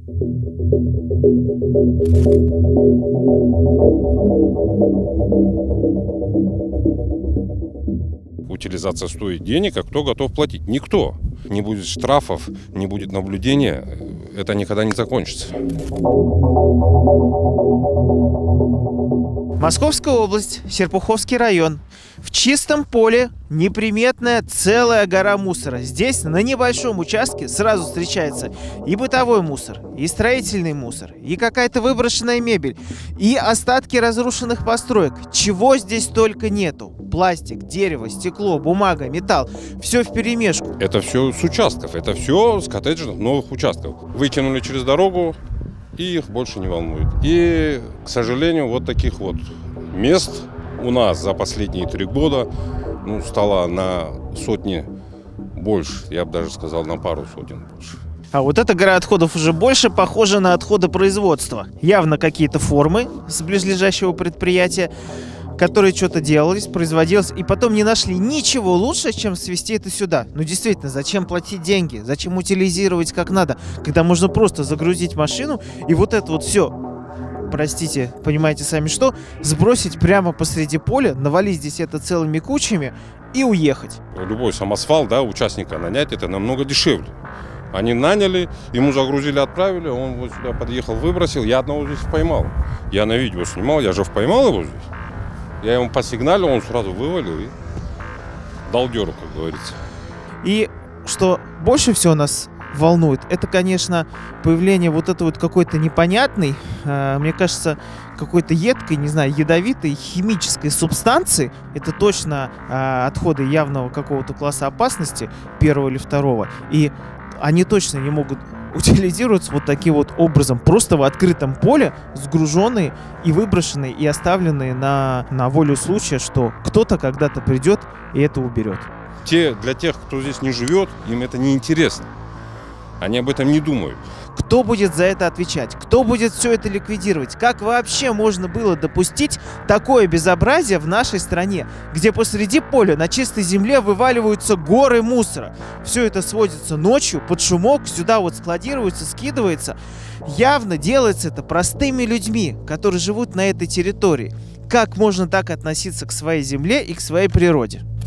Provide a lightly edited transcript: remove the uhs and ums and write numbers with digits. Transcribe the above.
Утилизация стоит денег, а кто готов платить? Никто. Не будет штрафов, не будет наблюдения, это никогда не закончится. Московская область, Серпуховский район. В чистом поле неприметная целая гора мусора. Здесь на небольшом участке сразу встречается и бытовой мусор, и строительный мусор, и какая-то выброшенная мебель, и остатки разрушенных построек. Чего здесь только нету. Пластик, дерево, стекло, бумага, металл. Все вперемешку. Это все с участков, это все с коттеджных новых участков. Вытянули через дорогу, и их больше не волнует. И, к сожалению, вот таких вот мест у нас за последние 3 года стало на сотни больше. Я бы даже сказал, на пару сотен больше. А вот эта гора отходов уже больше похожа на отходы производства. Явно какие-то формы с близлежащего предприятия, которые что-то делались, производилось, и потом не нашли ничего лучше, чем свести это сюда. Ну действительно, зачем платить деньги? Зачем утилизировать как надо, когда можно просто загрузить машину и вот это вот все, простите, понимаете сами что, сбросить прямо посреди поля, навалить здесь это целыми кучами и уехать. Любой самосвал, участника нанять, это намного дешевле. Они наняли, ему загрузили, отправили, он вот сюда подъехал, выбросил. Я одного здесь поймал. Я на видео снимал, я же поймал его здесь. Я ему посигналил, он сразу вывалил и дал дёру, как говорится. И что больше всего нас волнует, это, конечно, появление вот этой вот какой-то непонятной, мне кажется, какой-то едкой, не знаю, ядовитой химической субстанции. Это точно отходы явного какого-то класса опасности, 1 или 2. И они точно не могут утилизируются вот таким вот образом, просто в открытом поле, сгруженные и выброшенные, и оставленные на волю случая, что кто-то когда-то придет и это уберет. Для тех, кто здесь не живет, им это не интересно. Они об этом не думают. Кто будет за это отвечать? Кто будет все это ликвидировать? Как вообще можно было допустить такое безобразие в нашей стране, где посреди поля на чистой земле вываливаются горы мусора? Все это сводится ночью под шумок, сюда вот складируется, скидывается. Явно делается это простыми людьми, которые живут на этой территории. Как можно так относиться к своей земле и к своей природе?